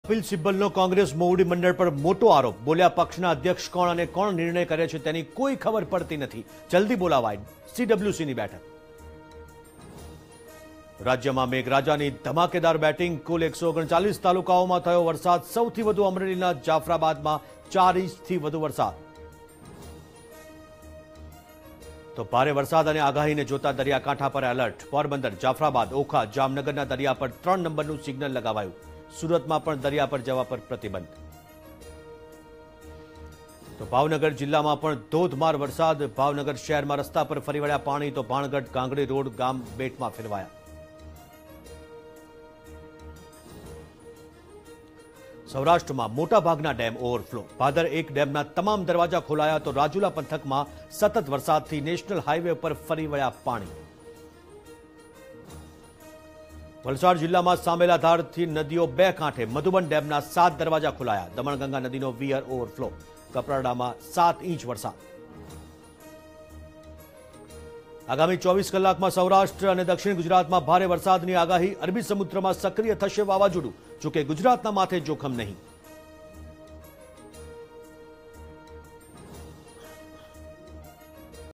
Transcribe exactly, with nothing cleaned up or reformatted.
કપિલ સિબ્બલનો કોંગ્રેસ મોવડી મંડળ પર મોટો આરોપ. બોલ્યા પક્ષના અધ્યક્ષ કોણ અને કોણ નિર્ણય કરે છે તેની કોઈ ખબર પડતી નથી. જલ્દી બોલાવાય સીડબ્લ્યુસીની બેઠક. રાજ્યમાં મેઘરાજાની ધમાકેદાર બેટિંગ. કુલ એકસો ઓગણચાલીસ તાલુકાઓમાં થયો વરસાદ. સૌથી વધુ અમરેલીના જાફરાબાદમાં ચાર ઇંચથી વધુ વરસાદ. તો ભારે વરસાદ અને આગાહીને જોતા દરિયાકાંઠા પર એલર્ટ. પોરબંદર, જાફરાબાદ, ઓખા, જામનગરના દરિયા પર ત્રણ નંબરનું સિગ્નલ લગાવાયું. સુરતમાં પણ દરિયા પર જવા પર પ્રતિબંધ. તો ભાવનગર જિલ્લામાં પણ ધોધમાર વરસાદ. ભાવનગર શહેરમાં રસ્તા પર ફરી વળ્યા પાણી. તો ભાણગઢ ગાંગડી રોડ ગામ બેટમાં ફેરવાયા. સૌરાષ્ટ્રમાં મોટાભાગના ડેમ ઓવરફ્લો. ભાદર એક ડેમના તમામ દરવાજા ખોલાયા. તો રાજુલા પંથકમાં સતત વરસાદથી નેશનલ હાઈવે પર ફરી વળ્યા પાણી. વલસાડ જિલ્લામાં સામેલાધારથી નદીઓ બે કાંઠે. મધુબન ડેમના સાત દરવાજા ખોલાયા. દમણગંગા નદીનો વિયર ઓવરફ્લો. કપરાડામાં સાત ઇંચ વરસાદ. આગામી ચોવીસ કલાકમાં સૌરાષ્ટ્ર અને દક્ષિણ ગુજરાતમાં ભારે વરસાદની આગાહી. અરબી સમુદ્રમાં સક્રિય થશે વાવાઝોડું. જોકે ગુજરાતના માથે જોખમ નહીં.